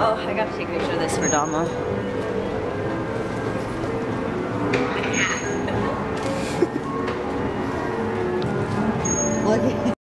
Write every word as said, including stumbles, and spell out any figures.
Oh, I gotta take a picture of this for Dama. Look at